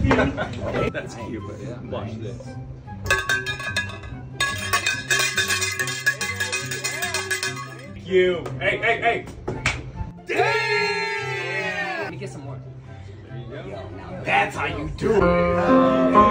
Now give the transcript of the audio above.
That's cute, but yeah. Watch this. You. Hey, hey, hey. Damn! Let me get some more. There you go. That's how you do it.